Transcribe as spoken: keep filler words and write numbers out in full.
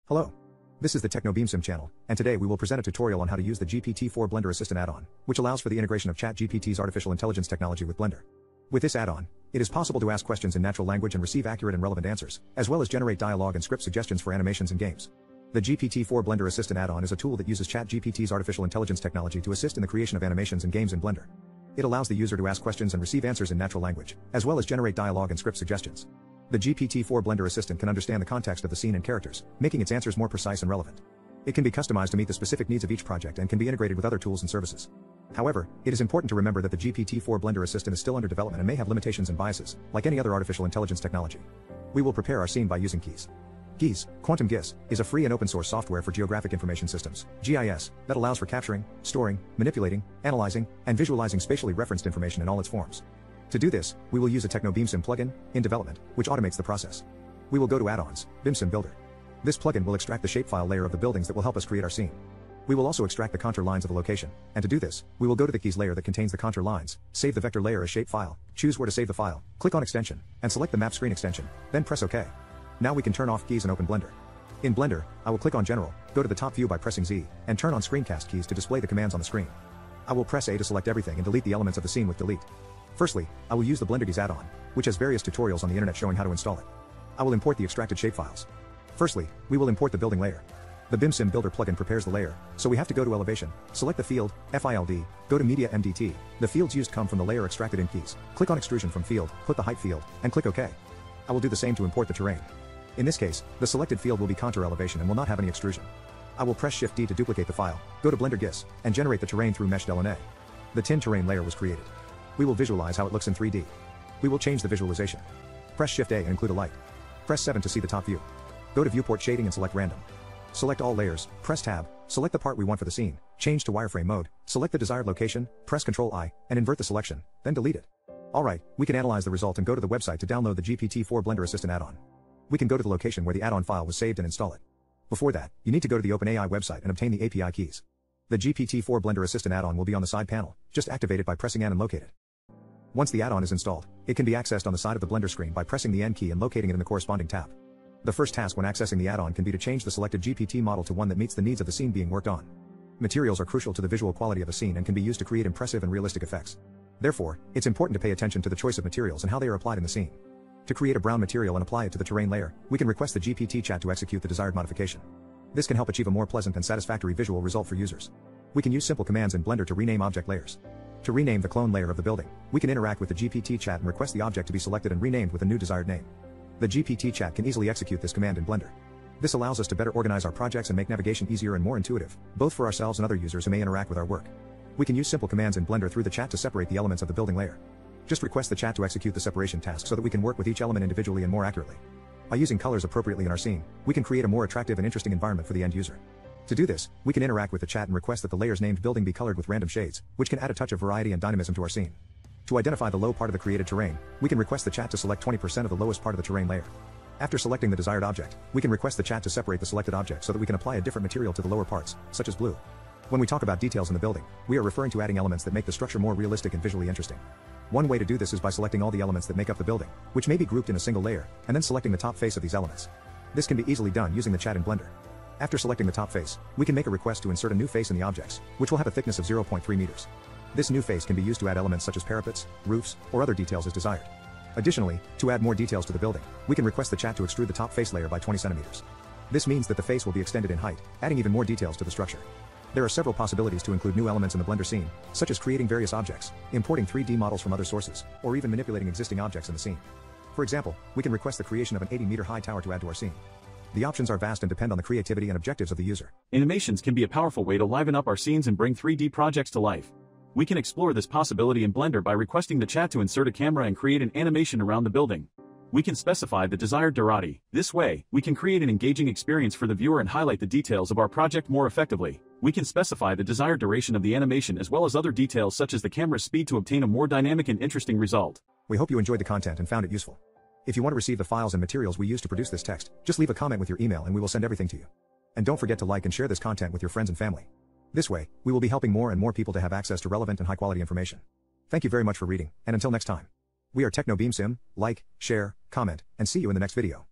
Hello. This is the TecnoBIMCIM channel, and today we will present a tutorial on how to use the G P T four Blender Assistant add-on, which allows for the integration of Chat G P T's artificial intelligence technology with Blender. With this add-on, it is possible to ask questions in natural language and receive accurate and relevant answers, as well as generate dialogue and script suggestions for animations and games. The G P T four Blender Assistant add-on is a tool that uses Chat G P T's artificial intelligence technology to assist in the creation of animations and games in Blender. It allows the user to ask questions and receive answers in natural language, as well as generate dialogue and script suggestions. The G P T four Blender Assistant can understand the context of the scene and characters, making its answers more precise and relevant. It can be customized to meet the specific needs of each project and can be integrated with other tools and services. However, it is important to remember that the G P T four Blender Assistant is still under development and may have limitations and biases, like any other artificial intelligence technology. We will prepare our scene by using G I S. G I S, Quantum G I S, is a free and open source software for geographic information systems, G I S, that allows for capturing, storing, manipulating, analyzing, and visualizing spatially referenced information in all its forms. To do this, we will use a TecnoBIMCIM plugin, in development, which automates the process. We will go to Add-ons, BIMCIM Builder. This plugin will extract the shapefile layer of the buildings that will help us create our scene. We will also extract the contour lines of a location, and to do this, we will go to the keys layer that contains the contour lines, save the vector layer as shapefile, choose where to save the file, click on Extension, and select the map screen extension, then press OK. Now we can turn off keys and open Blender. In Blender, I will click on General, go to the top view by pressing Z, and turn on Screencast keys to display the commands on the screen. I will press A to select everything and delete the elements of the scene with Delete. Firstly, I will use the Blender G I S add-on, which has various tutorials on the internet showing how to install it. I will import the extracted shapefiles. Firstly, we will import the building layer. The BIMCIM Builder plugin prepares the layer, so we have to go to Elevation, select the field, F I L D, go to Media M D T, the fields used come from the layer extracted in keys, click on Extrusion from field, put the height field, and click OK. I will do the same to import the terrain. In this case, the selected field will be contour elevation and will not have any extrusion. I will press Shift D to duplicate the file, go to Blender G I S, and generate the terrain through Mesh Del N A. The tin terrain layer was created. We will visualize how it looks in three D. We will change the visualization. Press Shift A and include a light. Press seven to see the top view. Go to Viewport Shading and select Random. Select all layers, press Tab, select the part we want for the scene, change to wireframe mode, select the desired location, press Control I, and invert the selection, then delete it. Alright, we can analyze the result and go to the website to download the G P T four Blender Assistant add-on. We can go to the location where the add-on file was saved and install it. Before that, you need to go to the OpenAI website and obtain the A P I keys. The G P T four Blender Assistant add-on will be on the side panel, just activate it by pressing N and locate it. Once the add-on is installed, it can be accessed on the side of the Blender screen by pressing the N key and locating it in the corresponding tab. The first task when accessing the add-on can be to change the selected G P T model to one that meets the needs of the scene being worked on. Materials are crucial to the visual quality of a scene and can be used to create impressive and realistic effects. Therefore, it's important to pay attention to the choice of materials and how they are applied in the scene. To create a brown material and apply it to the terrain layer, we can request the G P T chat to execute the desired modification. This can help achieve a more pleasant and satisfactory visual result for users. We can use simple commands in Blender to rename object layers. To rename the clone layer of the building, we can interact with the G P T chat and request the object to be selected and renamed with a new desired name. The G P T chat can easily execute this command in Blender. This allows us to better organize our projects and make navigation easier and more intuitive, both for ourselves and other users who may interact with our work. We can use simple commands in Blender through the chat to separate the elements of the building layer. Just request the chat to execute the separation task so that we can work with each element individually and more accurately. By using colors appropriately in our scene, we can create a more attractive and interesting environment for the end user. To do this, we can interact with the chat and request that the layer's named building be colored with random shades, which can add a touch of variety and dynamism to our scene. To identify the low part of the created terrain, we can request the chat to select twenty percent of the lowest part of the terrain layer. After selecting the desired object, we can request the chat to separate the selected object so that we can apply a different material to the lower parts, such as blue. When we talk about details in the building, we are referring to adding elements that make the structure more realistic and visually interesting. One way to do this is by selecting all the elements that make up the building, which may be grouped in a single layer, and then selecting the top face of these elements. This can be easily done using the chat in Blender. After selecting the top face, we can make a request to insert a new face in the objects, which will have a thickness of zero point three meters. This new face can be used to add elements such as parapets, roofs, or other details as desired. Additionally, to add more details to the building, we can request the chat to extrude the top face layer by twenty centimeters. This means that the face will be extended in height, adding even more details to the structure. There are several possibilities to include new elements in the Blender scene, such as creating various objects, importing three D models from other sources, or even manipulating existing objects in the scene. For example, we can request the creation of an eighty meter high tower to add to our scene. The options are vast and depend on the creativity and objectives of the user. Animations can be a powerful way to liven up our scenes and bring three D projects to life. We can explore this possibility in Blender by requesting the chat to insert a camera and create an animation around the building. We can specify the desired durability. This way, we can create an engaging experience for the viewer and highlight the details of our project more effectively. We can specify the desired duration of the animation as well as other details such as the camera's speed to obtain a more dynamic and interesting result. We hope you enjoyed the content and found it useful. If you want to receive the files and materials we use to produce this text, just leave a comment with your email and we will send everything to you. And don't forget to like and share this content with your friends and family. This way, we will be helping more and more people to have access to relevant and high-quality information. Thank you very much for reading, and until next time. We are TecnoBIMCIM, like, share, comment, and see you in the next video.